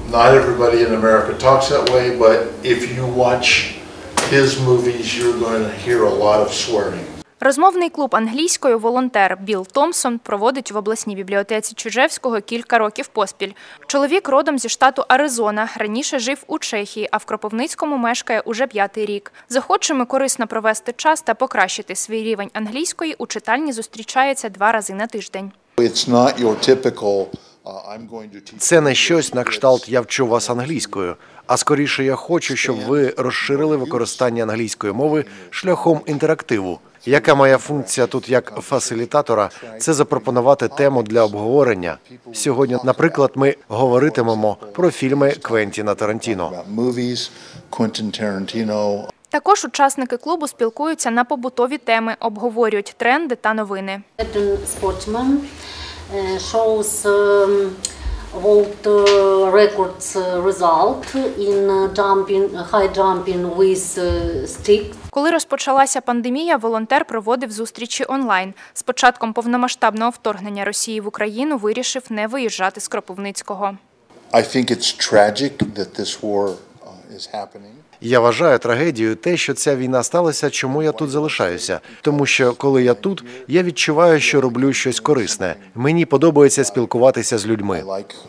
Not everybody in America talks that way, but if you watch his movies, you're going to hear a lot of swearing. Розмовний клуб англійською волонтер Білл Томпсон проводить в обласній бібліотеці Чижевського кілька років поспіль. Чоловік родом зі штату Аризона, раніше жив у Чехії, а в Кропивницькому мешкає уже 5-й рік. З охочими корисно провести час та покращити свій рівень англійської у читальні зустрічається 2 рази на тиждень. Це не щось на кшталт «я вчу вас англійською», а скоріше я хочу, щоб ви розширили використання англійської мови шляхом інтерактиву. Яка моя функція тут як фасилітатора – це запропонувати тему для обговорення. Сьогодні, наприклад, ми говоритимемо про фільми Квентіна Тарантіно. Також учасники клубу спілкуються на побутові теми, обговорюють тренди та новини. World records result in high jumping with stick. Коли розпочалася пандемія, волонтер проводив зустрічі онлайн. З початком повномасштабного вторгнення Росії в Україну вирішив не виїжджати з Кропивницького. Я вважаю трагедією те, що ця війна сталася, чому я тут залишаюся. Тому що, коли я тут, я відчуваю, що роблю щось корисне. Мені подобається спілкуватися з людьми.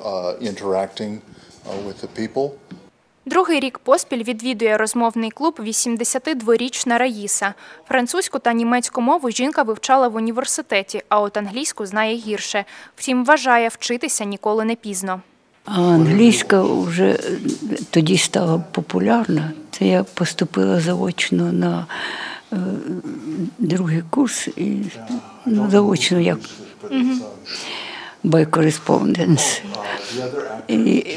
Другий рік поспіль відвідує розмовний клуб 82-річна Раїса. Французьку та німецьку мову жінка вивчала в університеті, а от англійську знає гірше. Втім, вважає, вчитися ніколи не пізно. А англійська вже тоді стала популярна. Це я поступила заочно на другий курс і заочно як by correspondence. І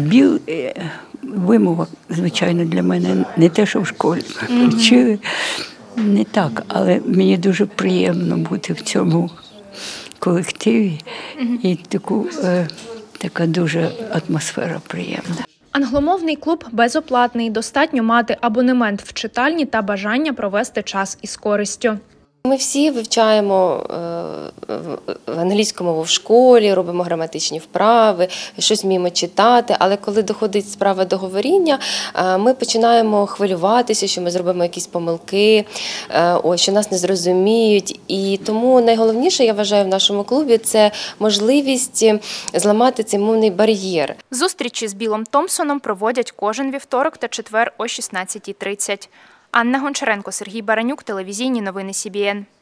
вимова, звичайно, для мене не те, що в школі вчили, не так, але мені дуже приємно бути в цьому колективі і така дуже атмосфера приємна. Англомовний клуб безоплатний. Достатньо мати абонемент в читальні та бажання провести час із користю. Ми всі вивчаємо англійську мову в школі, робимо граматичні вправи, щось вміємо читати, але коли доходить справа до говоріння, ми починаємо хвилюватися, що ми зробимо якісь помилки, що нас не зрозуміють. І тому найголовніше, я вважаю, в нашому клубі – це можливість зламати цей мовний бар'єр. Зустрічі з Біллом Томпсоном проводять кожен вівторок та четвер о 16:30. Анна Гончаренко, Сергій Баранюк, телевізійні новини СІБІН.